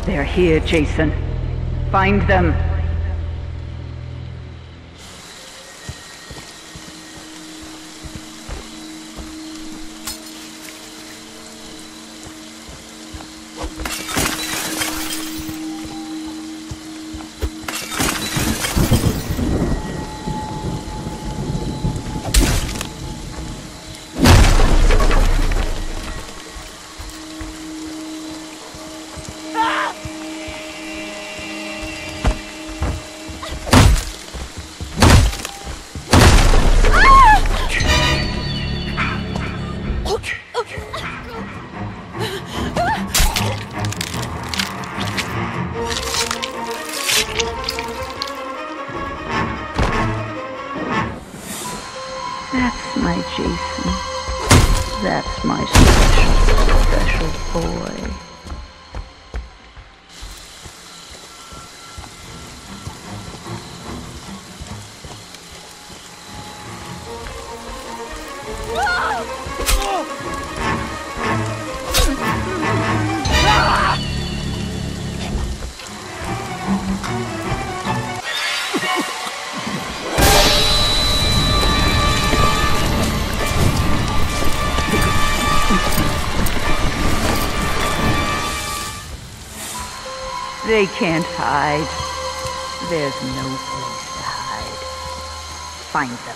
They're here, Jason. Find them. That's my Jason. That's my special boy. They can't hide. There's no place to hide. Find them.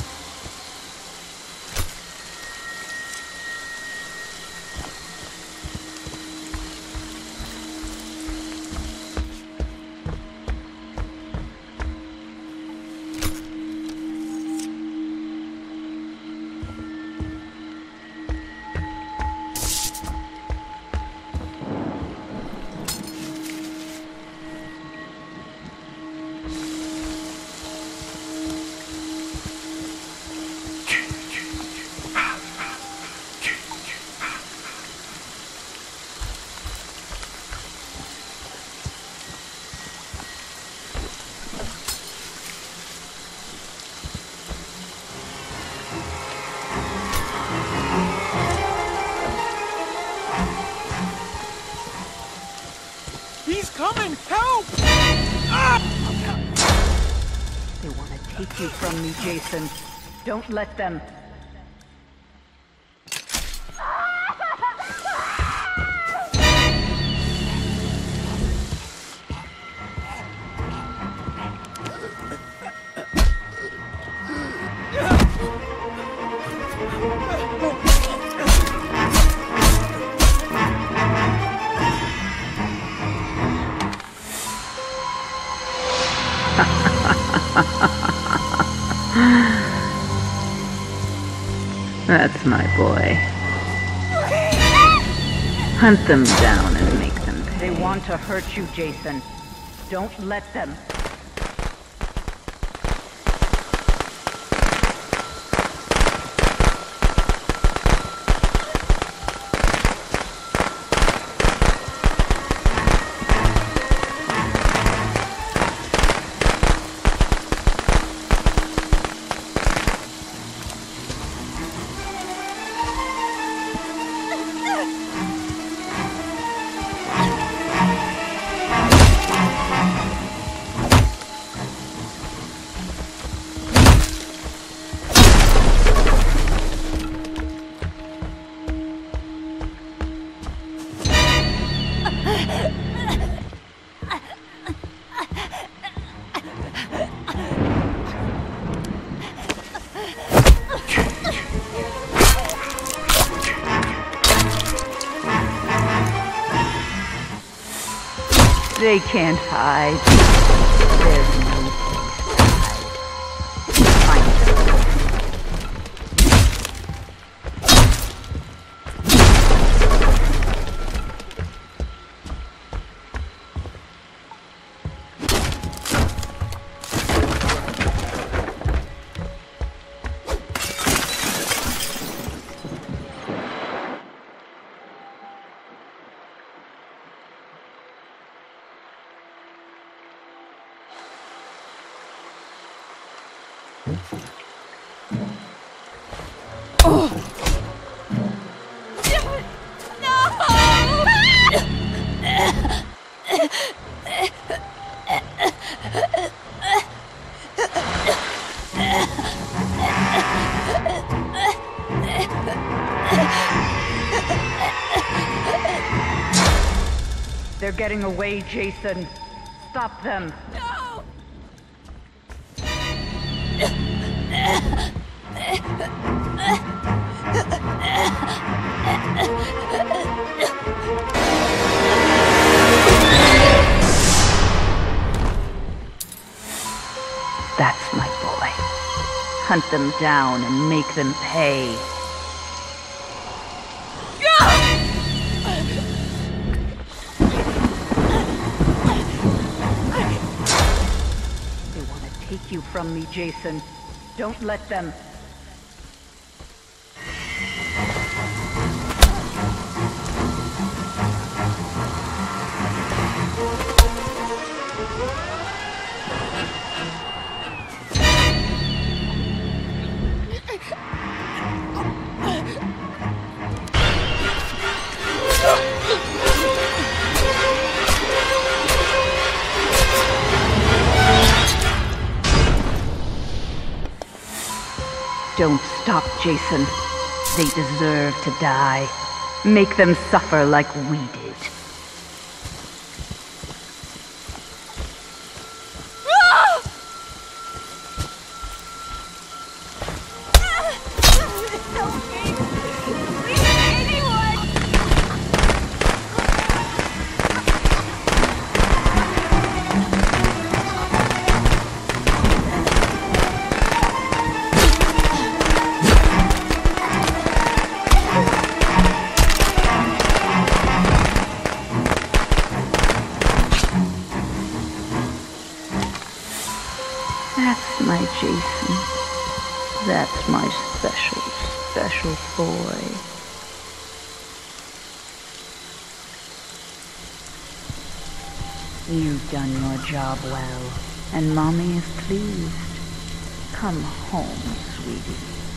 He's coming! Help! Ah! They want to take you from me, Jason. Don't let them. That's my boy. Hunt them down and make them pay. They want to hurt you, Jason. Don't let them. They can't hide. There's no place to hide. Find them. getting away, Jason. Stop them. No! That's my boy. Hunt them down and make them pay. They want to take you from me, Jason. Don't let them. Don't stop, Jason. They deserve to die. Make them suffer like we did. That's my Jason. That's my special, special boy. You've done your job well, and Mommy is pleased. Come home, sweetie.